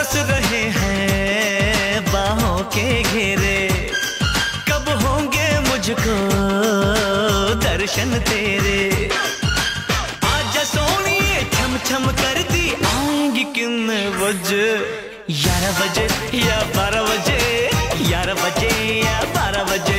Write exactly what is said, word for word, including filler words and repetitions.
तरस रहे हैं बाहों के घेरे। कब होंगे मुझको दर्शन तेरे। आजा सोनिए छम छम करती आएंगी किन बजे। ग्यारह बजे या बारह बजे, ग्यारह बजे या बारह बजे।